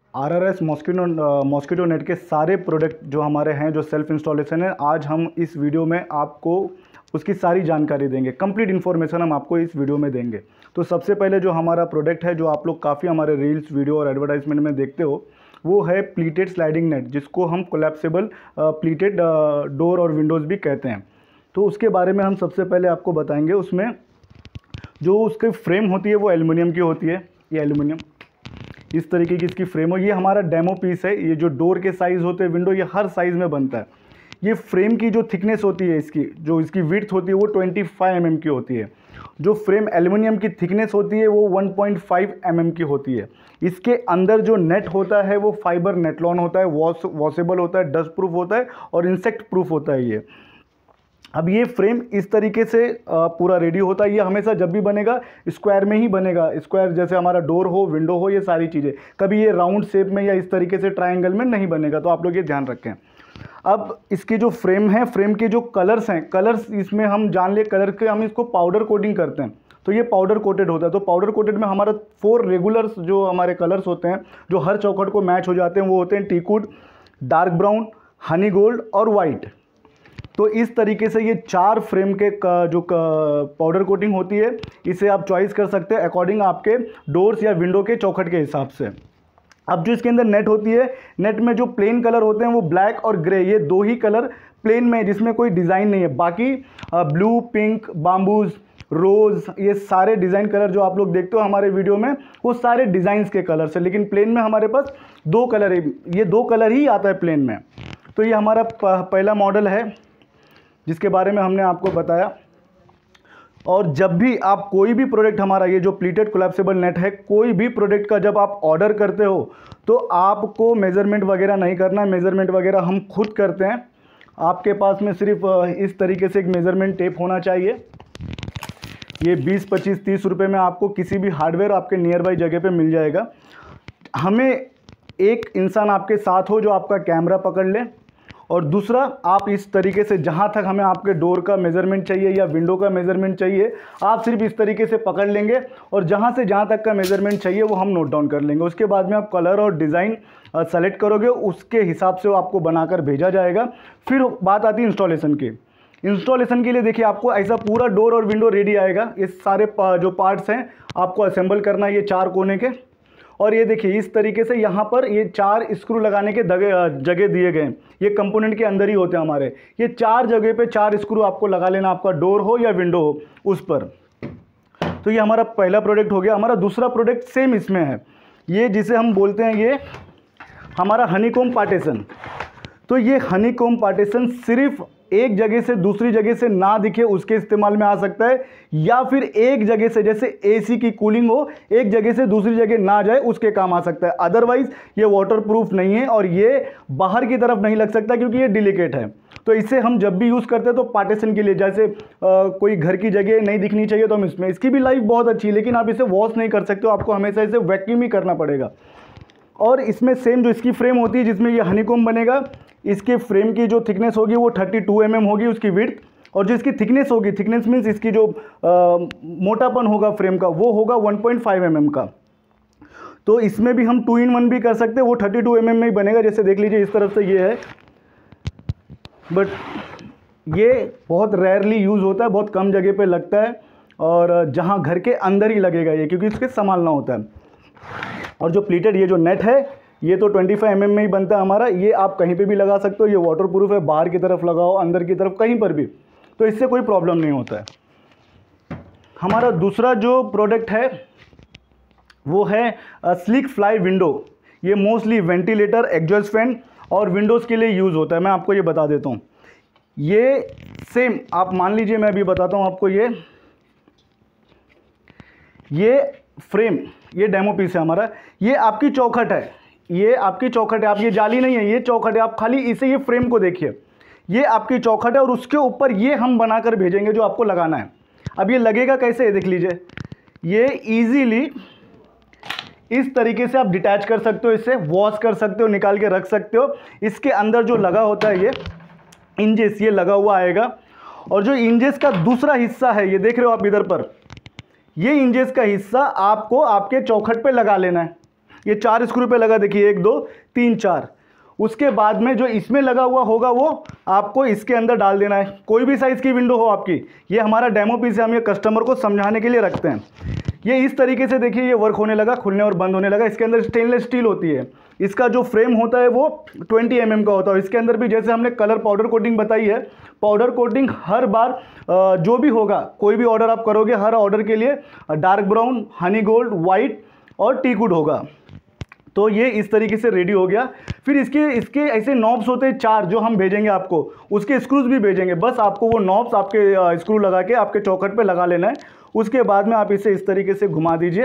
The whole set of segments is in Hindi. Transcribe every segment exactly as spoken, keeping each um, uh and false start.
Are R S mosquito mosquito net के सारे प्रोडक्ट जो हमारे हैं, जो सेल्फ इंस्टॉलेशन है, आज हम इस वीडियो में आपको उसकी सारी जानकारी देंगे। कंप्लीट इन्फॉर्मेशन हम आपको इस वीडियो में देंगे। तो सबसे पहले जो हमारा प्रोडक्ट है, जो आप लोग काफ़ी हमारे रील्स, वीडियो और एडवर्टाइजमेंट में देखते हो, वो है प्लीटेड स्लाइडिंग नेट, जिसको हम कोलैप्सिबल प्लीटेड डोर और विंडोज़ भी कहते हैं। तो उसके बारे में हम सबसे पहले आपको बताएंगे। उसमें जो उसकी फ्रेम होती है वो एल्युमिनियम की होती है। ये एल्युमिनियम इस तरीके की इसकी फ्रेम हो। ये हमारा डेमो पीस है। ये जो डोर के साइज़ होते हैं विंडो, ये हर साइज़ में बनता है। ये फ्रेम की जो थिकनेस होती है, इसकी जो इसकी विड्थ होती है वो पच्चीस एम एम की होती है। जो फ्रेम एल्युमिनियम की थिकनेस होती है वो एक पॉइंट पाँच एम एम की होती है। इसके अंदर जो नेट होता है वो फाइबर नेटलॉन होता है, वॉश वॉशेबल होता है, डस्ट प्रूफ होता है और इंसेक्ट प्रूफ होता है ये। अब ये फ्रेम इस तरीके से पूरा रेडी होता है। ये हमेशा जब भी बनेगा स्क्वायर में ही बनेगा। स्क्वायर जैसे हमारा डोर हो, विंडो हो, ये सारी चीज़ें। कभी ये राउंड शेप में या इस तरीके से ट्रायंगल में नहीं बनेगा। तो आप लोग ये ध्यान रखें। अब इसकी जो फ्रेम है, फ्रेम के जो कलर्स हैं, कलर्स इसमें हम जान ले कलर के, हम इसको पाउडर कोटिंग करते हैं तो ये पाउडर कोटेड होता है। तो पाउडर कोटेड में हमारा फोर रेगुलर्स जो हमारे कलर्स होते हैं, जो हर चौखट को मैच हो जाते हैं, वो होते हैं teakwood, dark brown, honey gold और वाइट। तो इस तरीके से ये चार फ्रेम के जो पाउडर कोटिंग होती है, इसे आप चॉइस कर सकते हैं अकॉर्डिंग आपके डोर्स या विंडो के चौखट के हिसाब से। अब जो इसके अंदर नेट होती है, नेट में जो प्लेन कलर होते हैं वो ब्लैक और ग्रे, ये दो ही कलर प्लेन में, जिसमें कोई डिज़ाइन नहीं है। बाकी ब्लू, पिंक, बाम्बूज, रोज़, ये सारे डिज़ाइन कलर जो आप लोग देखते हो हमारे वीडियो में, वो सारे डिज़ाइंस के कलर्स है। लेकिन प्लेन में हमारे पास दो कलर है, ये दो कलर ही आता है प्लेन में। तो ये हमारा पहला मॉडल है जिसके बारे में हमने आपको बताया। और जब भी आप कोई भी प्रोडक्ट हमारा, ये जो प्लीटेड कोलैप्सिबल नेट है, कोई भी प्रोडक्ट का जब आप ऑर्डर करते हो तो आपको मेज़रमेंट वगैरह नहीं करना है। मेज़रमेंट वगैरह हम खुद करते हैं। आपके पास में सिर्फ इस तरीके से एक मेज़रमेंट टेप होना चाहिए। ये बीस, पच्चीस, तीस रुपये में आपको किसी भी हार्डवेयर आपके नियर बाई जगह पे मिल जाएगा। हमें एक इंसान आपके साथ हो जो आपका कैमरा पकड़ ले, और दूसरा आप इस तरीके से, जहाँ तक हमें आपके डोर का मेज़रमेंट चाहिए या विंडो का मेज़रमेंट चाहिए, आप सिर्फ इस तरीके से पकड़ लेंगे और जहाँ से जहाँ तक का मेज़रमेंट चाहिए वो हम नोट डाउन कर लेंगे। उसके बाद में आप कलर और डिज़ाइन सेलेक्ट करोगे, उसके हिसाब से वो आपको बनाकर भेजा जाएगा। फिर बात आती है इंस्टॉलेशन की। इंस्टॉलेशन के लिए देखिए, आपको ऐसा पूरा डोर और विंडो रेडी आएगा। ये सारे जो पार्ट्स हैं आपको असेंबल करना है, ये चार कोने के। और ये देखिए इस तरीके से यहाँ पर ये चार स्क्रू लगाने के जगह दिए गए हैं। ये कंपोनेंट के अंदर ही होते हैं हमारे। ये चार जगह पे चार स्क्रू आपको लगा लेना, आपका डोर हो या विंडो हो उस पर। तो ये हमारा पहला प्रोडक्ट हो गया। हमारा दूसरा प्रोडक्ट सेम इसमें है, ये जिसे हम बोलते हैं ये हमारा हनीकॉम्ब पार्टीशन। तो ये हनीकॉम्ब पार्टीशन सिर्फ एक जगह से दूसरी जगह से ना दिखे उसके इस्तेमाल में आ सकता है, या फिर एक जगह से, जैसे एसी की कूलिंग हो, एक जगह से दूसरी जगह ना जाए उसके काम आ सकता है। अदरवाइज ये वाटरप्रूफ नहीं है और ये बाहर की तरफ नहीं लग सकता क्योंकि ये डिलिकेट है। तो इसे हम जब भी यूज़ करते हैं तो पार्टीशन के लिए, जैसे आ, कोई घर की जगह नहीं दिखनी चाहिए तो हम इसमें, इसकी भी लाइफ बहुत अच्छी है, लेकिन आप इसे वॉश नहीं कर सकते हो, आपको हमेशा इसे वैक्यूम ही करना पड़ेगा। और इसमें सेम जो इसकी फ्रेम होती है जिसमें ये हनीकॉम्ब बनेगा, इसके फ्रेम की जो थिकनेस होगी वो बत्तीस एम एम होगी उसकी विड्थ, और जो इसकी थिकनेस होगी, थिकनेस मीन्स इसकी जो आ, मोटापन होगा फ्रेम का, वो होगा एक पॉइंट पाँच एम एम का। तो इसमें भी हम टू इन वन भी कर सकते हैं, वो बत्तीस एम एम में ही बनेगा। जैसे देख लीजिए इस तरफ से ये है, बट ये बहुत रेयरली यूज़ होता है, बहुत कम जगह पे लगता है, और जहाँ घर के अंदर ही लगेगा ये, क्योंकि इसके संभालना होता है। और जो प्लीटेड ये जो नेट है, ये तो पच्चीस एम एम में ही बनता है हमारा। ये आप कहीं पे भी लगा सकते हो, ये वाटरप्रूफ है, बाहर की तरफ लगाओ, अंदर की तरफ, कहीं पर भी, तो इससे कोई प्रॉब्लम नहीं होता है। हमारा दूसरा जो प्रोडक्ट है वो है स्लिक फ्लाई विंडो। ये मोस्टली वेंटिलेटर, एग्जॉस्ट फैन और विंडोज़ के लिए यूज़ होता है। मैं आपको ये बता देता हूँ। ये सेम आप मान लीजिए, मैं अभी बताता हूँ आपको। ये ये फ्रेम, ये डेमो पीस है हमारा। ये आपकी चौखट है, ये आपकी चौखट है। आप, ये जाली नहीं है, ये चौखट है। आप खाली इसे, ये फ्रेम को देखिए, ये आपकी चौखट है और उसके ऊपर ये हम बनाकर भेजेंगे जो आपको लगाना है। अब ये लगेगा कैसे, ये देख लीजिए। ये इजीली इस तरीके से आप डिटैच कर सकते हो, इसे वॉश कर सकते हो, निकाल के रख सकते हो। इसके अंदर जो लगा होता है ये इंजेस, ये लगा हुआ आएगा। और जो इंजेस का दूसरा हिस्सा है, ये देख रहे हो आप इधर पर, ये इंजेस का हिस्सा आपको आपके चौखट पे लगा लेना है। ये चार स्क्रू पे लगा, देखिए एक दो तीन चार। उसके बाद में जो इसमें लगा हुआ होगा वो आपको इसके अंदर डाल देना है, कोई भी साइज़ की विंडो हो आपकी। ये हमारा डेमो पीस है, हम ये कस्टमर को समझाने के लिए रखते हैं। ये इस तरीके से देखिए ये वर्क होने लगा, खुलने और बंद होने लगा। इसके अंदर स्टेनलेस स्टील होती है, इसका जो फ्रेम होता है वो ट्वेंटी एम एम का होता है। इसके अंदर भी जैसे हमने कलर पाउडर कोटिंग बताई है, पाउडर कोटिंग हर बार जो भी होगा, कोई भी ऑर्डर आप करोगे, हर ऑर्डर के लिए dark brown, honey gold, white और टीकवुड होगा। तो ये इस तरीके से रेडी हो गया। फिर इसके इसके ऐसे नॉब्स होते हैं चार, जो हम भेजेंगे आपको, उसके स्क्रूज भी भेजेंगे। बस आपको वो नॉब्स आपके स्क्रू लगा के आपके चौखट पे लगा लेना है। उसके बाद में आप इसे इस तरीके से घुमा दीजिए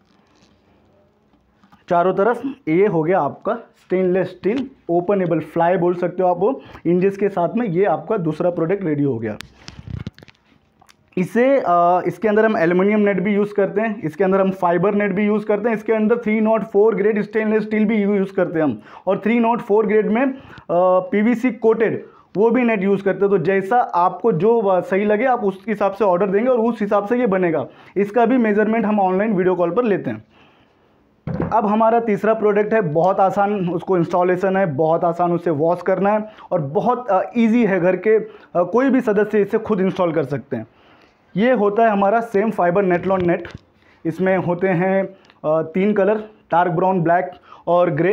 चारों तरफ। ये हो गया आपका स्टेनलेस स्टील ओपनेबल फ्लाई बोल सकते हो आप, वो इंजेस के साथ में। ये आपका दूसरा प्रोडक्ट रेडी हो गया। इसे आ, इसके अंदर हम एल्युमिनियम नेट भी यूज़ करते हैं, इसके अंदर हम फाइबर नेट भी यूज़ करते हैं, इसके अंदर three nought four grade stainless steel भी यूज़ करते हैं हम, और थ्री नॉट फोर ग्रेड में पीवीसी कोटेड वो भी नेट यूज़ करते हैं। तो जैसा आपको जो सही लगे आप उस हिसाब से ऑर्डर देंगे और उस हिसाब से ये बनेगा। इसका भी मेजरमेंट हम ऑनलाइन वीडियो कॉल पर लेते हैं। अब हमारा तीसरा प्रोडक्ट है, बहुत आसान उसको इंस्टॉलेशन है, बहुत आसान उसे वॉश करना है और बहुत ईजी है, घर के आ, कोई भी सदस्य इसे खुद इंस्टॉल कर सकते हैं। ये होता है हमारा सेम फाइबर नेटलॉन नेट। इसमें होते हैं आ, तीन कलर, डार्क ब्राउन, ब्लैक और ग्रे।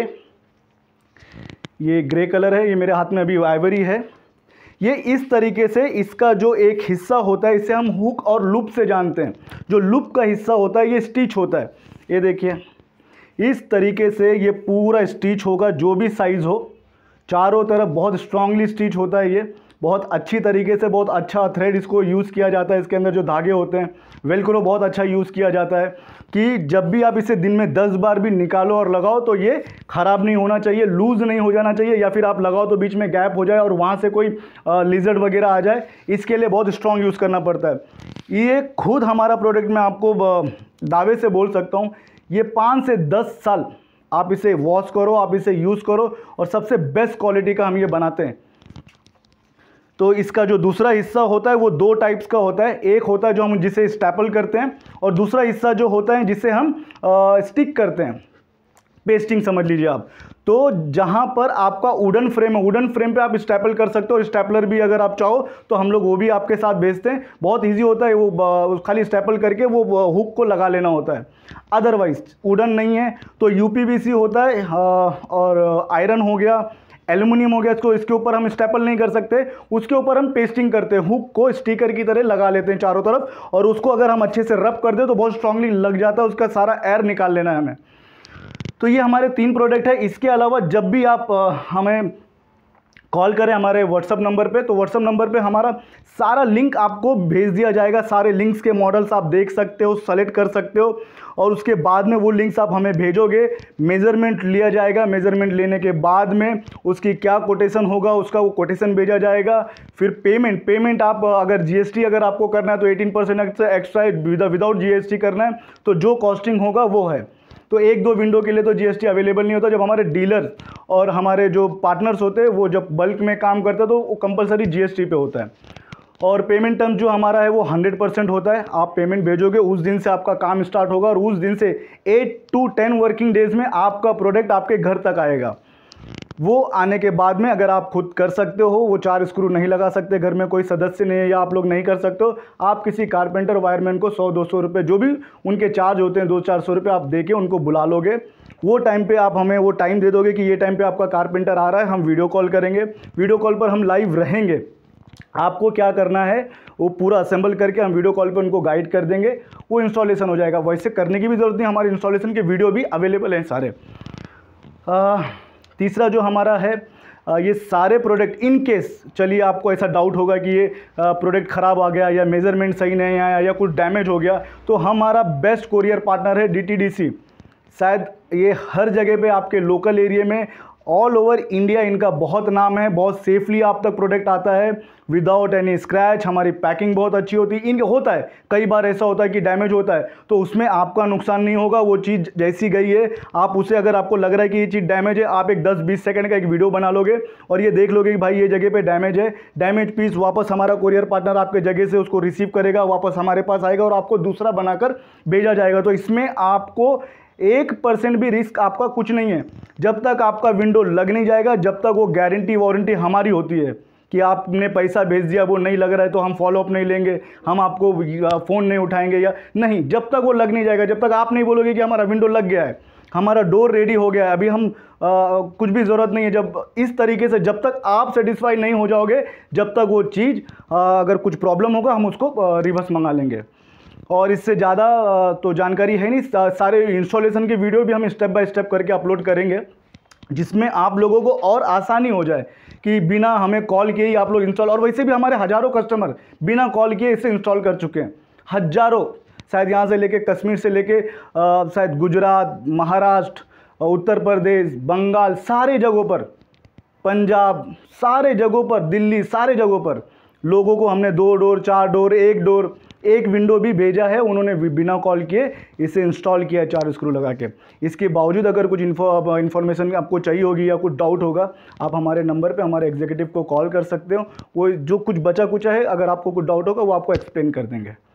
ये ग्रे कलर है, ये मेरे हाथ में अभी आइवरी है। ये इस तरीके से इसका जो एक हिस्सा होता है, इसे हम हुक और लूप से जानते हैं। जो लूप का हिस्सा होता है ये स्टिच होता है, ये देखिए इस तरीके से ये पूरा स्टिच होगा, जो भी साइज़ हो चारों तरफ बहुत स्ट्रांगली स्टिच होता है। ये बहुत अच्छी तरीके से, बहुत अच्छा थ्रेड इसको यूज़ किया जाता है। इसके अंदर जो धागे होते हैं, वेलक्रो बहुत अच्छा यूज़ किया जाता है कि जब भी आप इसे दिन में दस बार भी निकालो और लगाओ तो ये ख़राब नहीं होना चाहिए, लूज़ नहीं हो जाना चाहिए, या फिर आप लगाओ तो बीच में गैप हो जाए और वहाँ से कोई लिजर्ड वगैरह आ जाए। इसके लिए बहुत स्ट्रॉन्ग यूज़ करना पड़ता है। ये खुद हमारा प्रोडक्ट मैं आपको दावे से बोल सकता हूँ, ये पाँच से दस साल आप इसे वॉश करो, आप इसे यूज़ करो, और सबसे बेस्ट क्वालिटी का हम ये बनाते हैं। तो इसका जो दूसरा हिस्सा होता है वो दो टाइप्स का होता है। एक होता है जो हम जिसे स्टैपल करते हैं, और दूसरा हिस्सा जो होता है जिसे हम आ, स्टिक करते हैं, पेस्टिंग समझ लीजिए आप। तो जहाँ पर आपका वुडन फ्रेम है, वुडन फ्रेम पे आप स्टैपल कर सकते हो, और स्टैपलर भी अगर आप चाहो तो हम लोग वो भी आपके साथ भेजते हैं। बहुत इजी होता है, वो खाली स्टैपल करके वो हुक को लगा लेना होता है। अदरवाइज वुडन नहीं है तो यूपीवीसी होता है, और आयरन हो गया, एल्युमिनियम हो गया, इसको इसके ऊपर हम स्टैपल नहीं कर सकते, उसके ऊपर हम पेस्टिंग करते हैं, हुक को स्टिकर की तरह लगा लेते हैं चारों तरफ, और उसको अगर हम अच्छे से रब कर दें तो बहुत स्ट्रांगली लग जाता है, उसका सारा एयर निकाल लेना है हमें। तो ये हमारे तीन प्रोडक्ट है। इसके अलावा जब भी आप हमें कॉल करें हमारे व्हाट्सअप नंबर पे, तो व्हाट्सअप नंबर पे हमारा सारा लिंक आपको भेज दिया जाएगा। सारे लिंक्स के मॉडल्स आप देख सकते हो, सेलेक्ट कर सकते हो, और उसके बाद में वो लिंक्स आप हमें भेजोगे, मेज़रमेंट लिया जाएगा। मेज़रमेंट लेने के बाद में उसकी क्या कोटेशन होगा, उसका वो कोटेशन भेजा जाएगा। फिर पेमेंट पेमेंट आप अगर जीएसटी अगर आपको करना है तो eighteen percent extra without GST करना है, तो जो कॉस्टिंग होगा वो है। तो एक दो विंडो के लिए तो जीएसटी अवेलेबल नहीं होता। जब हमारे डीलर और हमारे जो पार्टनर्स होते हैं वो जब बल्क में काम करते हैं तो वो कंपलसरी जीएसटी पे होता है। और पेमेंट टर्म जो हमारा है वो हंड्रेड परसेंट होता है। आप पेमेंट भेजोगे उस दिन से आपका काम स्टार्ट होगा, और उस दिन से eight to ten working days में आपका प्रोडक्ट आपके घर तक आएगा। वो आने के बाद में अगर आप खुद कर सकते हो, वो चार स्क्रू नहीं लगा सकते, घर में कोई सदस्य नहीं है या आप लोग नहीं कर सकते हो, आप किसी कारपेंटर वायरमैन को सौ दो सौ रुपये जो भी उनके चार्ज होते हैं, दो चार सौ रुपये आप दे के उनको बुला लोगे। वो टाइम पे आप हमें वो टाइम दे दोगे कि ये टाइम पे आपका कारपेंटर आ रहा है, हम वीडियो कॉल करेंगे, वीडियो कॉल पर हम लाइव रहेंगे। आपको क्या करना है वो पूरा असेंबल करके हम वीडियो कॉल पे उनको गाइड कर देंगे, वो इंस्टॉलेशन हो जाएगा। वैसे करने की भी ज़रूरत नहीं, हमारे इंस्टॉलेशन के वीडियो भी अवेलेबल हैं सारे। आ, तीसरा जो हमारा है, ये सारे प्रोडक्ट इन केस चलिए आपको ऐसा डाउट होगा कि ये प्रोडक्ट ख़राब आ गया या मेज़रमेंट सही नहीं आया या कुछ डैमेज हो गया, तो हमारा बेस्ट कोरियर पार्टनर है डीटीडीसी। शायद ये हर जगह पे आपके लोकल एरिया में ऑल ओवर इंडिया इनका बहुत नाम है, बहुत सेफली आप तक प्रोडक्ट आता है विदाउट एनी स्क्रैच। हमारी पैकिंग बहुत अच्छी होती है। इनके होता है कई बार ऐसा होता है कि डैमेज होता है, तो उसमें आपका नुकसान नहीं होगा। वो चीज़ जैसी गई है आप उसे, अगर आपको लग रहा है कि ये चीज़ डैमेज है, आप एक दस बीस सेकंड का एक वीडियो बना लोगे और ये देख लोगे कि भाई ये जगह पे डैमेज है। डैमेज पीस वापस हमारा कोरियर पार्टनर आपके जगह से उसको रिसीव करेगा, वापस हमारे पास आएगा और आपको दूसरा बनाकर भेजा जाएगा। तो इसमें आपको एक परसेंट भी रिस्क आपका कुछ नहीं है। जब तक आपका विंडो लग नहीं जाएगा, जब तक वो गारंटी वारंटी हमारी होती है कि आपने पैसा भेज दिया, वो नहीं लग रहा है तो हम फॉलोअप नहीं लेंगे, हम आपको फ़ोन नहीं उठाएंगे या नहीं, जब तक वो लग नहीं जाएगा, जब तक आप नहीं बोलोगे कि हमारा विंडो लग गया है, हमारा डोर रेडी हो गया है, अभी हम आ, कुछ भी ज़रूरत नहीं है, जब इस तरीके से जब तक आप सेटिस्फाई नहीं हो जाओगे, जब तक वो चीज़ अगर कुछ प्रॉब्लम होगा हम उसको रिवर्स मंगा लेंगे। और इससे ज़्यादा तो जानकारी है नहीं, सारे इंस्टॉलेशन की वीडियो भी हम स्टेप बाय स्टेप करके अपलोड करेंगे, जिसमें आप लोगों को और आसानी हो जाए कि बिना हमें कॉल किए ही आप लोग इंस्टॉल। और वैसे भी हमारे हज़ारों कस्टमर बिना कॉल किए इसे इंस्टॉल कर चुके हैं, हज़ारों, शायद यहाँ से लेके कश्मीर से लेके शायद गुजरात, महाराष्ट्र, उत्तर प्रदेश, बंगाल, सारे जगहों पर, पंजाब, सारे जगहों पर, दिल्ली, सारे जगहों पर लोगों को हमने दो डोर, चार डोर, एक डोर, एक विंडो भी भेजा है, उन्होंने बिना कॉल किए इसे इंस्टॉल किया है चार स्क्रू लगा के। इसके बावजूद अगर कुछ इन्फो इन्फॉर्मेशन आपको चाहिए होगी या कुछ डाउट होगा, आप हमारे नंबर पे हमारे एग्जीक्यूटिव को कॉल कर सकते हो। वो जो कुछ बचा कुछ है, अगर आपको कुछ डाउट होगा वो आपको एक्सप्लेन कर देंगे।